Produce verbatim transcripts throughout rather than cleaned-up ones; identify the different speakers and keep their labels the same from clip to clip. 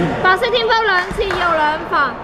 Speaker 1: 白色天分兩次要兩分。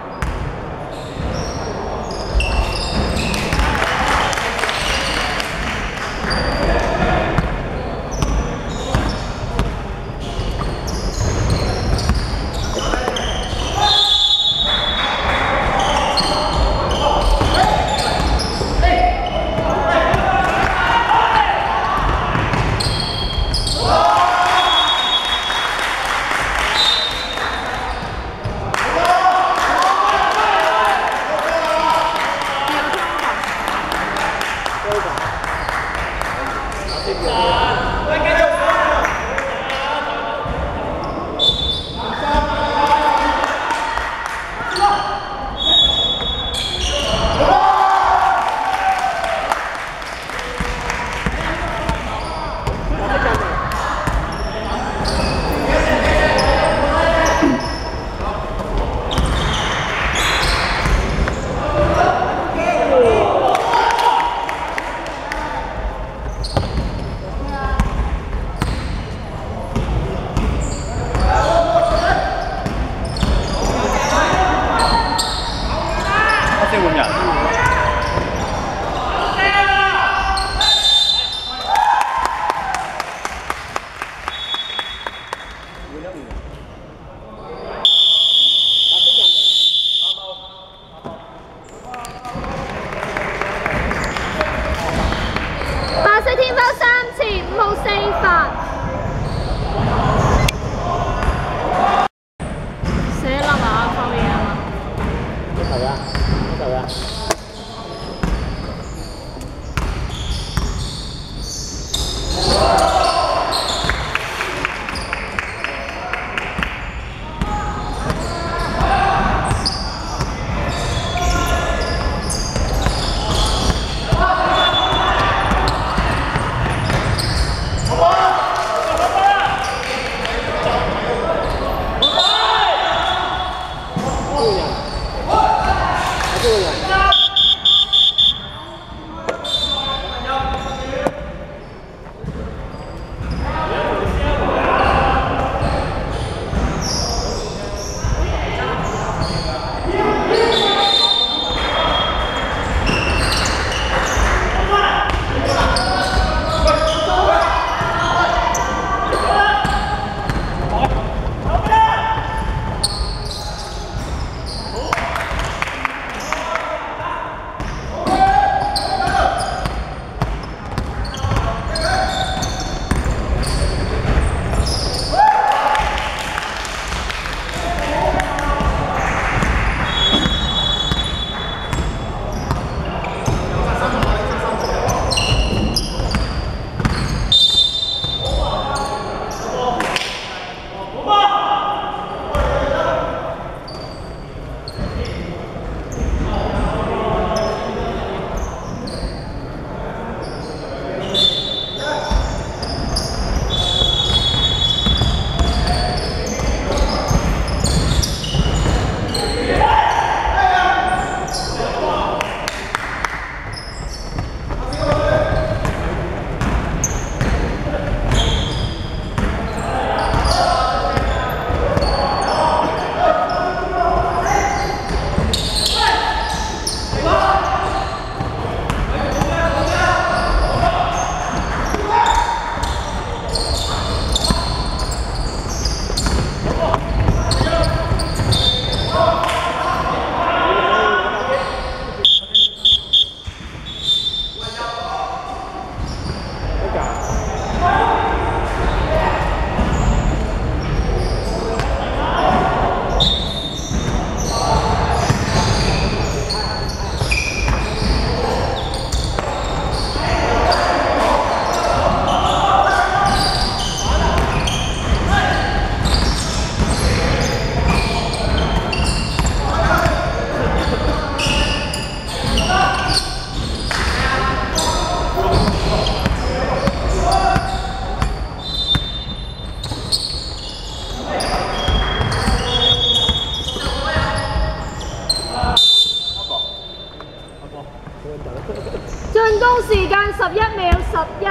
Speaker 1: 進攻時間十一秒，十一。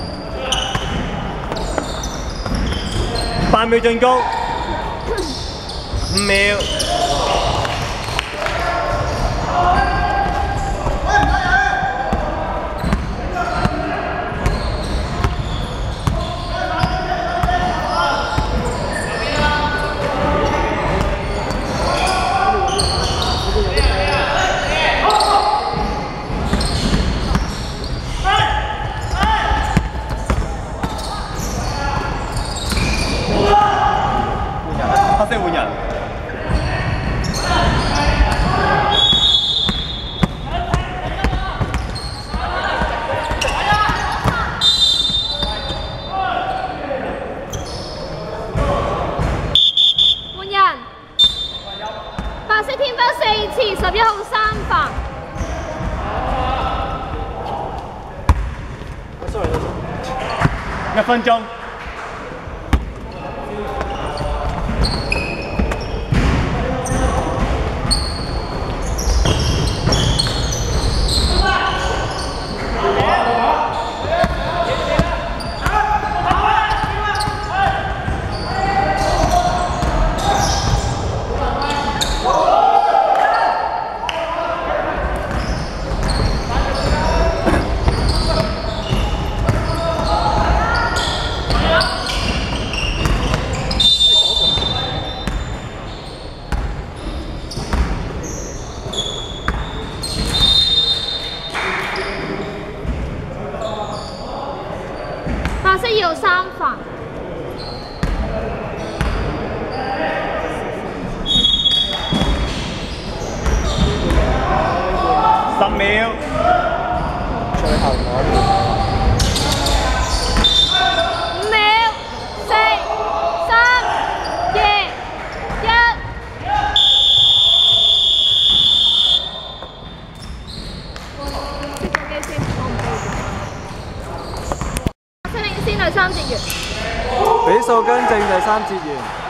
Speaker 2: 八秒進攻。 五秒。黑色換人。
Speaker 1: 換人。白色天分四次，十一號三犯。
Speaker 2: 一分鐘。白色要三犯。 十秒。最後我。
Speaker 1: 五秒。四、三、二、一。熄咗機先，我唔記得。領先第三節完。
Speaker 3: 比數更正第三節完。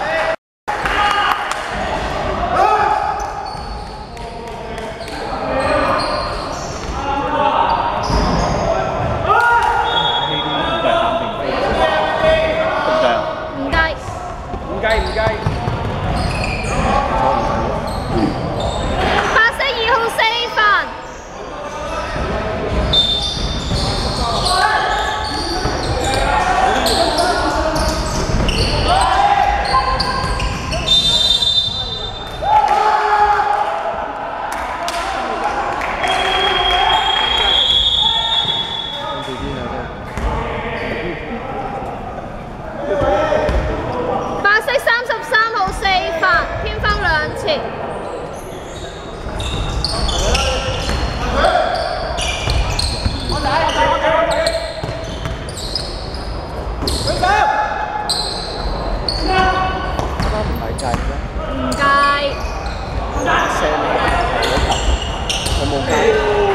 Speaker 1: 唔計。
Speaker 2: 唔計唔計。
Speaker 1: 白色二號四犯。白色三十三號四犯，偏分兩次。
Speaker 3: 唔係計咩？
Speaker 1: 唔計。
Speaker 3: 射你有冇計？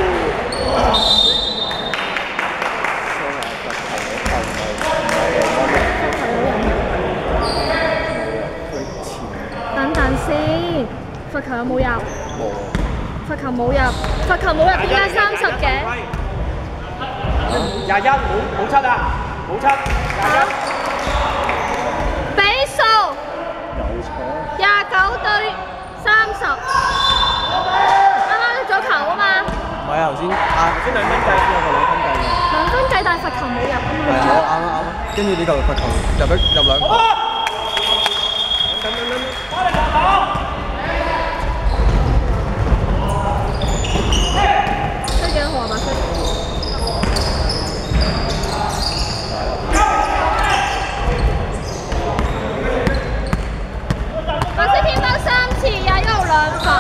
Speaker 1: 等等先，罰球有冇入？
Speaker 3: 冇。
Speaker 1: 罰球冇入，罰球冇入點解三十嘅？
Speaker 2: 廿一冇冇七啊，冇七廿一。
Speaker 1: 比數廿九對三十。啱啱咗球啊嘛。
Speaker 3: 唔係啊，頭先啊，頭先兩分計，先有個兩分計嘅。
Speaker 1: 兩分計，但係罰球冇入啊嘛。
Speaker 3: 係啊，我啱啊啱啊，跟住呢嚿罰球入咗入兩個。等等等等，翻嚟防守。
Speaker 1: 追幾多號啊？白色。白色天分三次，廿一號兩罰。